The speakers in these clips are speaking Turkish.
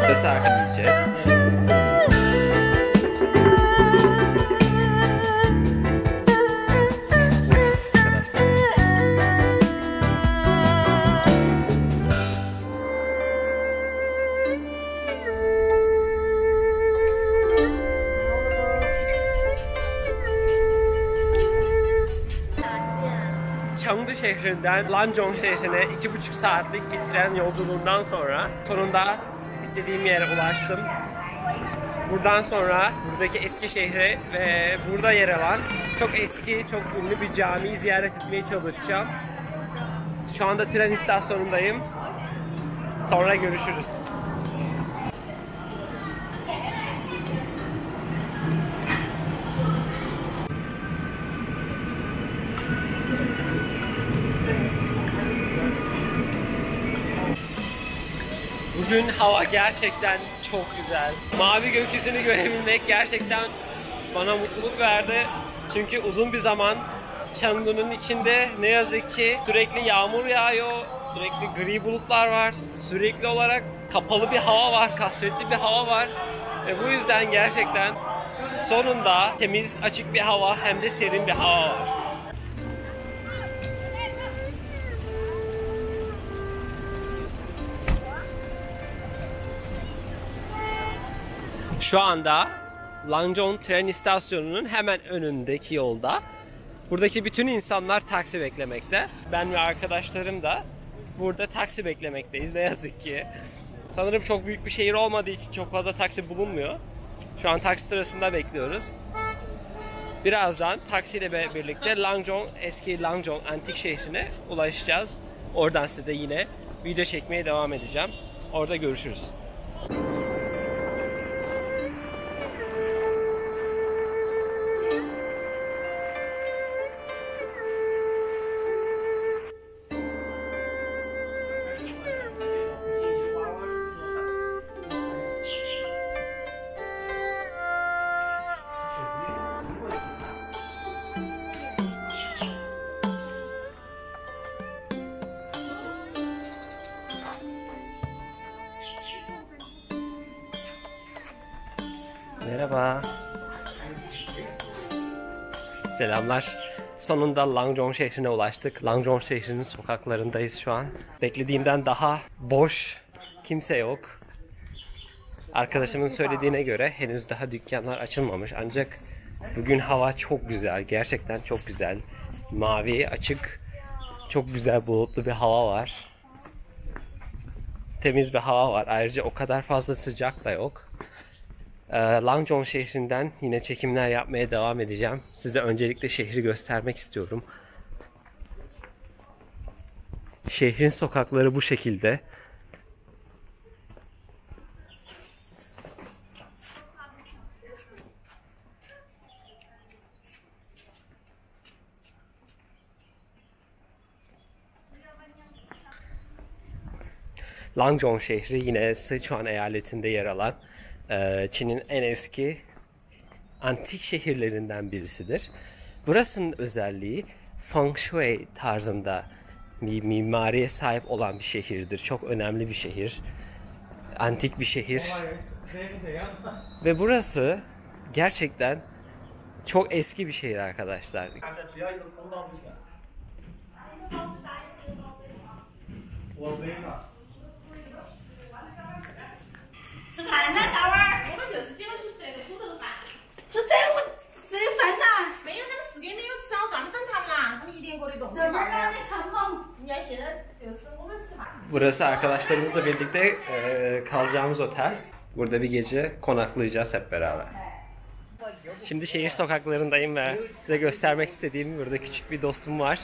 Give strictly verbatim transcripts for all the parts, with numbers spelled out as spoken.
Sarkı diyeceğiz. Chengdu şehrinden Lanzhong şehrine iki buçuk saatlik bir tren yolculuğundan sonra sonunda istediğim yere ulaştım. Buradan sonra buradaki eski şehre ve burada yer alan çok eski, çok ünlü bir camiyi ziyaret etmeye çalışacağım. Şu anda tren istasyonundayım. Sonra görüşürüz. Bugün hava gerçekten çok güzel. Mavi gökyüzünü görebilmek gerçekten bana mutluluk verdi. Çünkü uzun bir zaman Chengdu'nun içinde ne yazık ki sürekli yağmur yağıyor, sürekli gri bulutlar var, sürekli olarak kapalı bir hava var, kasvetli bir hava var. Ve bu yüzden gerçekten sonunda temiz, açık bir hava hem de serin bir hava var. Şu anda Lanzhong tren istasyonunun hemen önündeki yolda. Buradaki bütün insanlar taksi beklemekte. Ben ve arkadaşlarım da burada taksi beklemekteyiz ne yazık ki. Sanırım çok büyük bir şehir olmadığı için çok fazla taksi bulunmuyor. Şu an taksi sırasında bekliyoruz. Birazdan taksiyle birlikte Lanzhong, eski Lanzhong antik şehrine ulaşacağız. Oradan size yine video çekmeye devam edeceğim. Orada görüşürüz. Merhaba. Selamlar. Sonunda Lanzhong şehrine ulaştık. Lanzhong şehrinin sokaklarındayız şu an. Beklediğimden daha boş, kimse yok. Arkadaşımın söylediğine göre henüz daha dükkanlar açılmamış. Ancak bugün hava çok güzel. Gerçekten çok güzel. Mavi, açık, çok güzel bulutlu bir hava var. Temiz bir hava var. Ayrıca o kadar fazla sıcak da yok. Lanzhong şehrinden yine çekimler yapmaya devam edeceğim. Size öncelikle şehri göstermek istiyorum. Şehrin sokakları bu şekilde. Lanzhong şehri yine Sichuan eyaletinde yer alan Çin'in en eski antik şehirlerinden birisidir. Burasının özelliği Feng Shui tarzında bir mimariye sahip olan bir şehirdir. Çok önemli bir şehir. Antik bir şehir. Ve burası gerçekten çok eski bir şehir arkadaşlar. Burası arkadaşlarımızla birlikte e, kalacağımız otel. Burada bir gece konaklayacağız hep beraber. Şimdi şehir sokaklarındayım ve size göstermek istediğim burada küçük bir dostum var.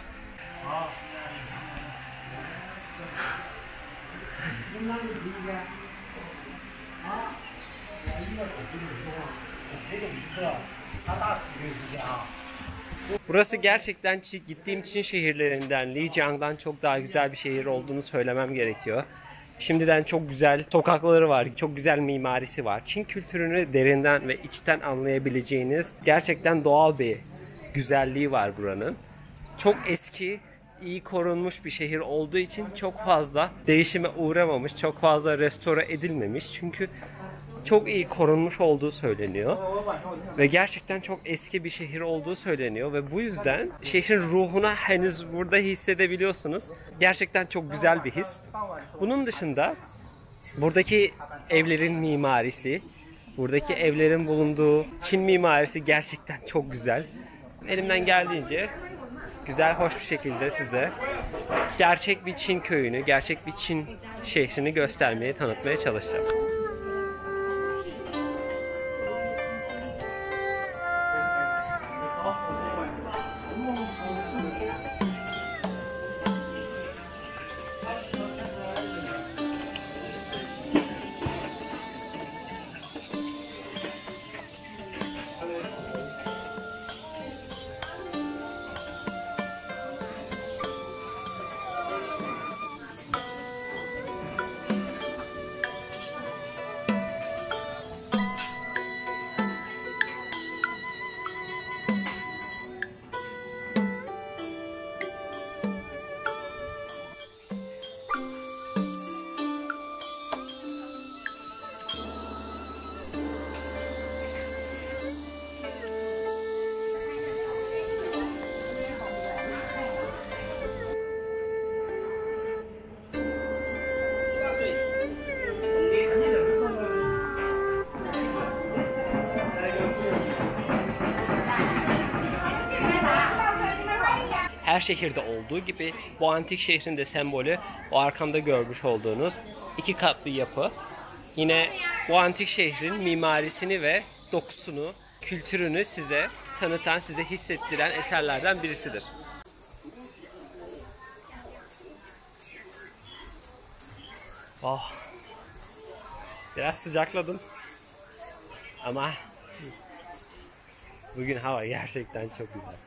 Burası gerçekten gittiğim Çin şehirlerinden, Lijiang'dan çok daha güzel bir şehir olduğunu söylemem gerekiyor. Şimdiden çok güzel sokakları var, çok güzel mimarisi var. Çin kültürünü derinden ve içten anlayabileceğiniz gerçekten doğal bir güzelliği var buranın. Çok eski, iyi korunmuş bir şehir olduğu için çok fazla değişime uğramamış, çok fazla restore edilmemiş. Çünkü çok iyi korunmuş olduğu söyleniyor. Ve gerçekten çok eski bir şehir olduğu söyleniyor. Ve bu yüzden şehrin ruhuna henüz burada hissedebiliyorsunuz. Gerçekten çok güzel bir his. Bunun dışında buradaki evlerin mimarisi, buradaki evlerin bulunduğu Çin mimarisi gerçekten çok güzel. Elimden geldiğince güzel, hoş bir şekilde size gerçek bir Çin köyünü, gerçek bir Çin şehrini göstermeye, tanıtmaya çalışacağım. Her şehirde olduğu gibi bu antik şehrin de sembolü o arkamda görmüş olduğunuz iki katlı yapı. Yine bu antik şehrin mimarisini ve dokusunu, kültürünü size tanıtan, size hissettiren eserlerden birisidir. Oh. Biraz sıcakladım. Ama bugün hava gerçekten çok güzel.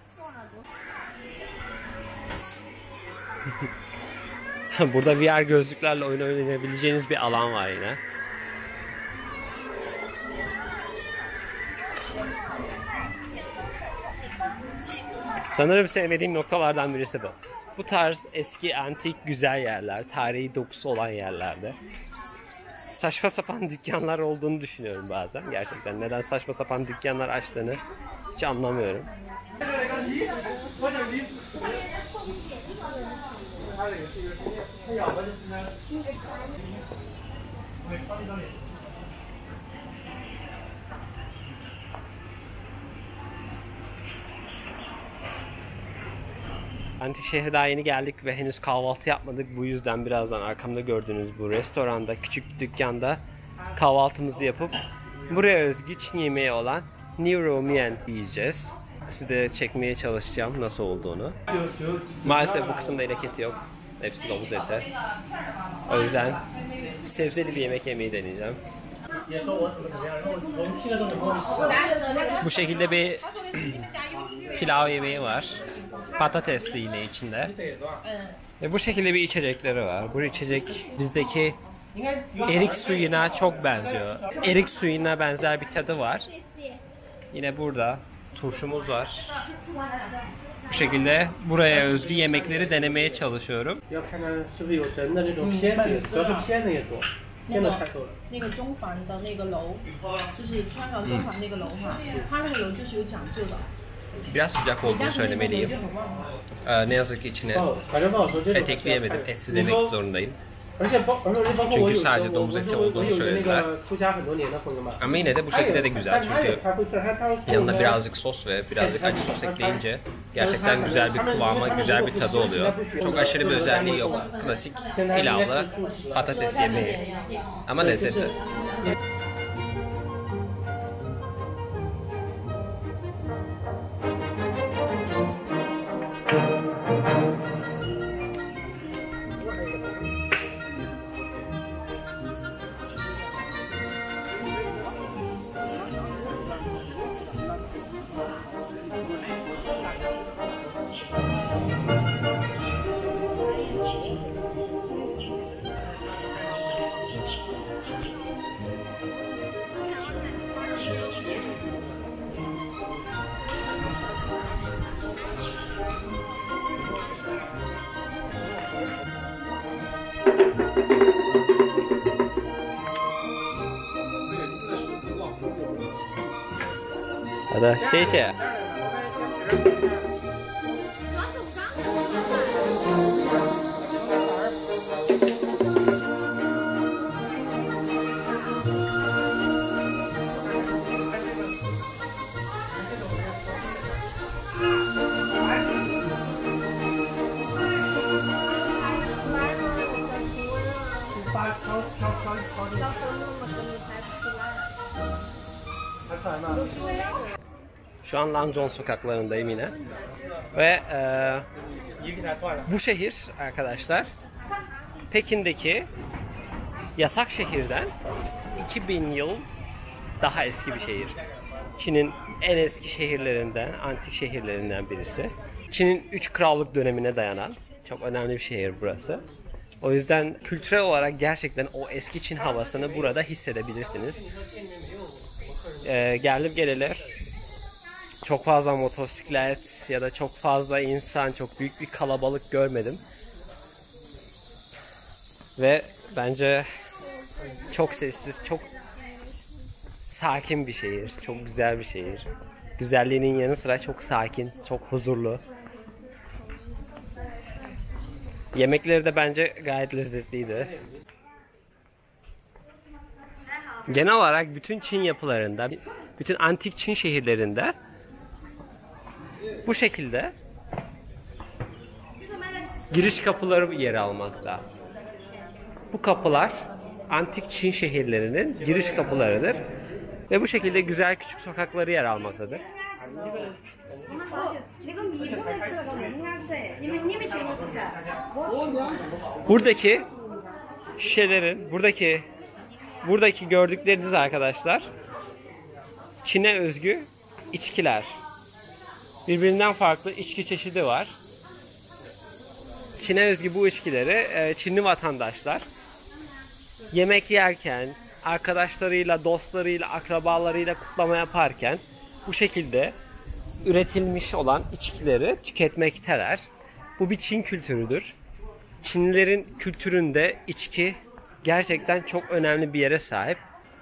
Burada V R gözlüklerle oyun oynayabileceğiniz bir alan var yine. Sanırım sevmediğim noktalardan birisi bu. Bu tarz eski, antik, güzel yerler, tarihi dokusu olan yerlerde saçma sapan dükkanlar olduğunu düşünüyorum bazen. Gerçekten neden saçma sapan dükkanlar açtığını hiç anlamıyorum. Antik şehre daha yeni geldik ve henüz kahvaltı yapmadık. Bu yüzden birazdan arkamda gördüğünüz bu restoranda, küçük dükkanda kahvaltımızı yapıp buraya özgü Çin yemeği olan Niu Mian yiyeceğiz. Size çekmeye çalışacağım nasıl olduğunu. Maalesef bu kısımda inek eti yok. Hepsi domuz eti. O yüzden sebzeli bir yemek yemeyi deneyeceğim. Bu şekilde bir pilav yemeği var. Patatesli yine içinde. Ve bu şekilde bir içecekleri var. Bu içecek bizdeki erik suyuna çok benziyor. Erik suyuna benzer bir tadı var. Yine burada turşumuz var. Bu şekilde buraya özgü yemekleri denemeye çalışıyorum. 那个那个中环的那个楼，就是香港中环那个楼哈，它那个楼就是有讲究的。 Biraz sıcak olduğunu söylemeliyim. Ee, ne yazık ki içine et ekleyemedim. Etsiz demek zorundayım. Çünkü sadece domuz eti olduğunu söylediler. Ama yine de bu şekilde de güzel çünkü yanına birazcık sos ve birazcık acı sos ekleyince gerçekten güzel bir kıvama, güzel bir tadı oluyor. Çok aşırı bir özelliği yok. Klasik pilavlı patates yemeği. Ama lezzetli. 好的，谢谢。Şu an Langzhong sokaklarındayım yine. Ve e, bu şehir arkadaşlar Pekin'deki yasak şehirden iki bin yıl daha eski bir şehir. Çin'in en eski şehirlerinden, antik şehirlerinden birisi. Çin'in üç krallık dönemine dayanan çok önemli bir şehir burası. O yüzden kültürel olarak gerçekten o eski Çin havasını burada hissedebilirsiniz. Ee, geldim geleli çok fazla motosiklet ya da çok fazla insan, çok büyük bir kalabalık görmedim. Ve bence çok sessiz, çok sakin bir şehir, çok güzel bir şehir. Güzelliğinin yanı sıra çok sakin, çok huzurlu. Yemekleri de bence gayet lezzetliydi. Genel olarak bütün Çin yapılarında, bütün antik Çin şehirlerinde bu şekilde giriş kapıları yer almakta. Bu kapılar antik Çin şehirlerinin giriş kapılarıdır ve bu şekilde güzel küçük sokakları yer almaktadır. Buradaki şişelerin, buradaki buradaki gördükleriniz arkadaşlar Çin'e özgü içkiler. Birbirinden farklı içki çeşidi var. Çin'e özgü bu içkileri Çinli vatandaşlar yemek yerken, arkadaşlarıyla, dostlarıyla, akrabalarıyla kutlama yaparken bu şekilde üretilmiş olan içkileri tüketmekteler. Bu bir Çin kültürüdür. Çinlilerin kültüründe içki gerçekten çok önemli bir yere sahip.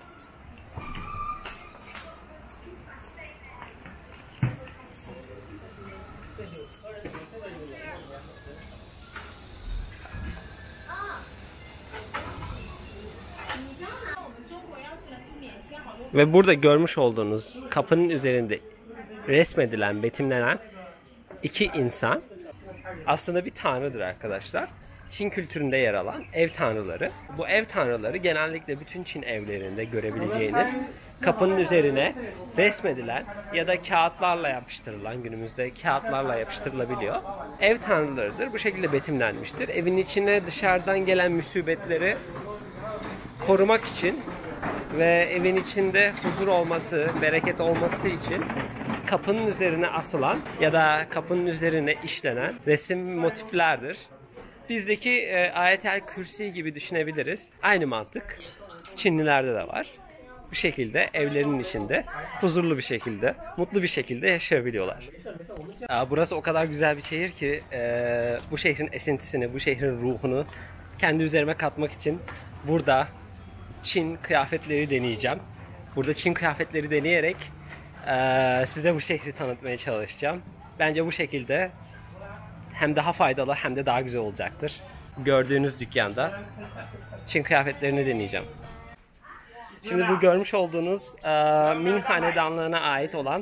Ve burada görmüş olduğunuz kapının üzerinde resmedilen, betimlenen iki insan aslında bir tanrıdır arkadaşlar. Çin kültüründe yer alan ev tanrıları. Bu ev tanrıları genellikle bütün Çin evlerinde görebileceğiniz kapının üzerine resmedilen ya da kağıtlarla yapıştırılan, günümüzde kağıtlarla yapıştırılabiliyor. Ev tanrılarıdır. Bu şekilde betimlenmiştir. Evin içine dışarıdan gelen musibetleri korumak için ve evin içinde huzur olması, bereket olması için kapının üzerine asılan ya da kapının üzerine işlenen resim motiflerdir. Bizdeki e, Ayet-el Kürsi gibi düşünebiliriz. Aynı mantık Çinlilerde de var. Bu şekilde evlerinin içinde huzurlu bir şekilde, mutlu bir şekilde yaşayabiliyorlar. Burası o kadar güzel bir şehir ki e, bu şehrin esintisini, bu şehrin ruhunu kendi üzerime katmak için burada Çin kıyafetleri deneyeceğim. Burada Çin kıyafetleri deneyerek e, size bu şehri tanıtmaya çalışacağım. Bence bu şekilde hem daha faydalı hem de daha güzel olacaktır. Gördüğünüz dükkanda Çin kıyafetlerini deneyeceğim. Şimdi bu görmüş olduğunuz e, Ming Hanedanlığı'na ait olan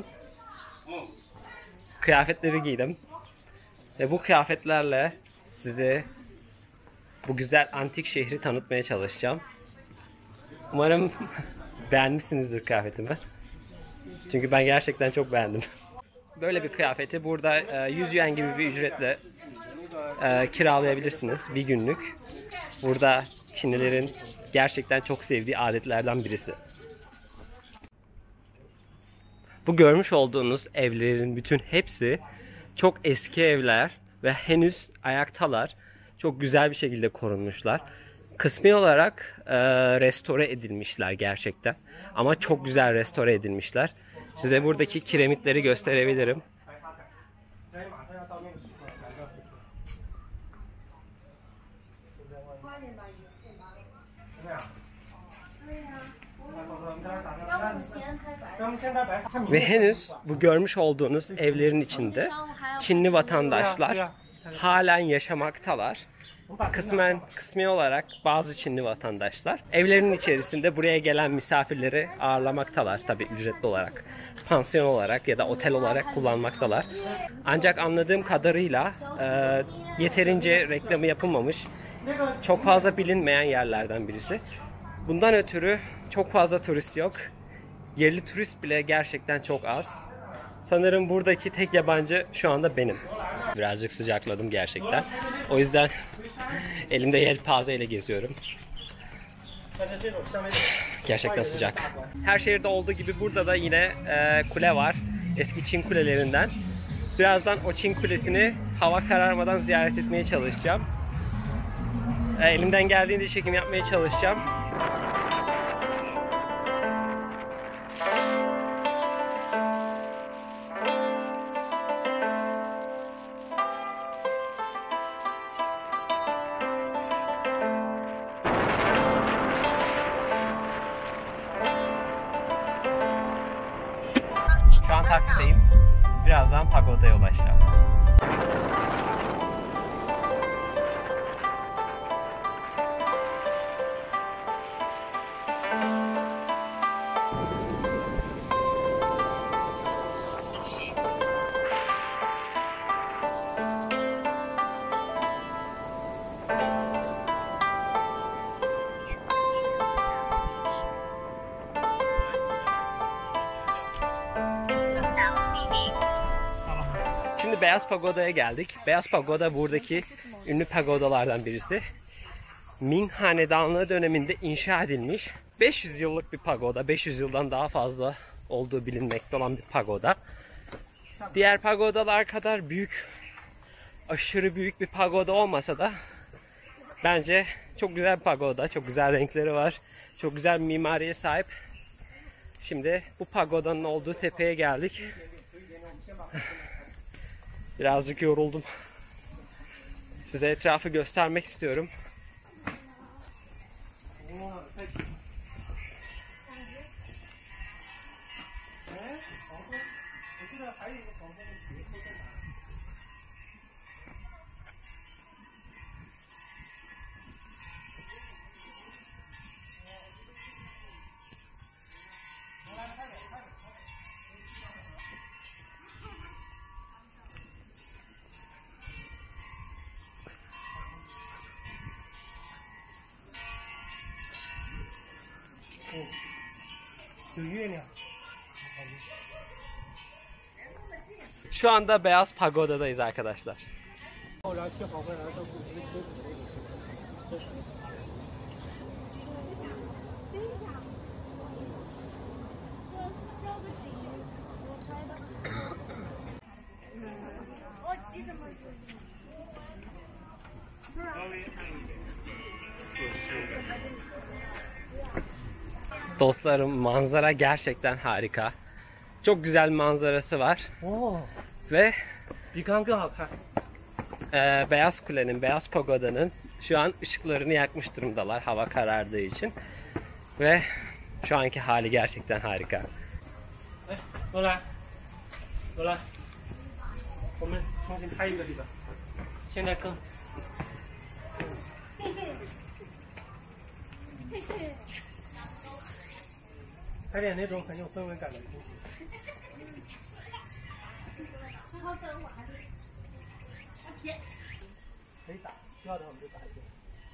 kıyafetleri giydim. Ve bu kıyafetlerle size bu güzel antik şehri tanıtmaya çalışacağım. Umarım beğenmişsinizdir kıyafetimi. Çünkü ben gerçekten çok beğendim. Böyle bir kıyafeti burada e, yüz yuan gibi bir ücretle e, kiralayabilirsiniz bir günlük. Burada Çinlilerin gerçekten çok sevdiği adetlerden birisi. Bu görmüş olduğunuz evlerin bütün hepsi çok eski evler ve henüz ayaktalar. Çok güzel bir şekilde korunmuşlar. Kısmi olarak e, restore edilmişler gerçekten. Ama çok güzel restore edilmişler. Size buradaki kiremitleri gösterebilirim. Ve henüz bu görmüş olduğunuz evlerin içinde Çinli vatandaşlar halen yaşamaktalar. Kısmen, kısmi olarak bazı Çinli vatandaşlar evlerinin içerisinde buraya gelen misafirleri ağırlamaktalar, tabii ücretli olarak, pansiyon olarak ya da otel olarak kullanmaktalar. Ancak anladığım kadarıyla e, yeterince reklamı yapılmamış, çok fazla bilinmeyen yerlerden birisi. Bundan ötürü çok fazla turist yok. Yerli turist bile gerçekten çok az. Sanırım buradaki tek yabancı şu anda benim. Birazcık sıcakladım gerçekten. O yüzden elimde yelpaze ile geziyorum. Gerçekten sıcak. Her şehirde olduğu gibi burada da yine e, kule var. Eski Çin kulelerinden. Birazdan o Çin kulesini hava kararmadan ziyaret etmeye çalışacağım. E, elimden geldiğince çekim yapmaya çalışacağım. Şu an taksideyim. Birazdan pagodaya ulaşacağım. Şimdi Beyaz Pagoda'ya geldik. Beyaz Pagoda buradaki ünlü pagodalardan birisi. Ming Hanedanlığı döneminde inşa edilmiş beş yüz yıllık bir pagoda. beş yüz yıldan daha fazla olduğu bilinmekte olan bir pagoda. Diğer pagodalar kadar büyük, aşırı büyük bir pagoda olmasa da bence çok güzel bir pagoda. Çok güzel renkleri var. Çok güzel bir mimariye sahip. Şimdi bu pagodanın olduğu tepeye geldik. Birazcık yoruldum. Size etrafı göstermek istiyorum. Şu anda Beyaz Pagoda'dayız arkadaşlar. Dostlarım, manzara gerçekten harika. Çok güzel manzarası var. Oo. Ve e, Beyaz Kule'nin, Beyaz Pagoda'nın şu an ışıklarını yakmış durumdalar hava karardığı için. Ve şu anki hali gerçekten harika. 过来，过来，我们重新拍一个这个，现在更。拍点那种很有氛围感的东西。可以打，需要的我们就打一个。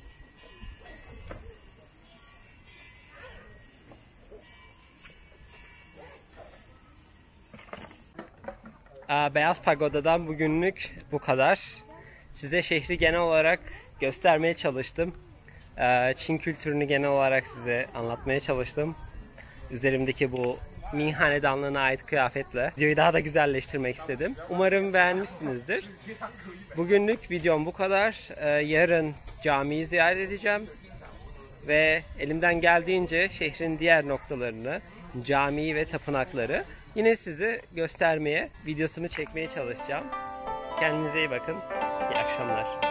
Beyaz Pagoda'dan bugünlük bu kadar. Size şehri genel olarak göstermeye çalıştım. Çin kültürünü genel olarak size anlatmaya çalıştım. Üzerimdeki bu Ming Hanedanlığı'na ait kıyafetle videoyu daha da güzelleştirmek istedim. Umarım beğenmişsinizdir. Bugünlük videom bu kadar. Yarın camiyi ziyaret edeceğim. Ve elimden geldiğince şehrin diğer noktalarını, camiyi ve tapınakları yine size göstermeye, videosunu çekmeye çalışacağım. Kendinize iyi bakın. İyi akşamlar.